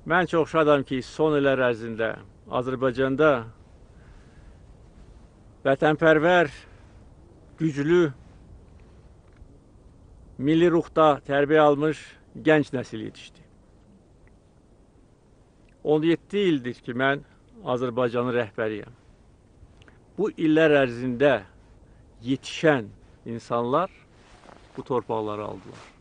Mən çox şadam ki, son illər ərzində Azərbaycanda vətənpərvər, güclü, milli ruhda tərbiyə almış gənc nəsil yetişdi. 17 ildir ki, mən Azərbaycanın rəhbəriyəm. Bu illər ərzində yetişən insanlar bu torpaqları aldılar.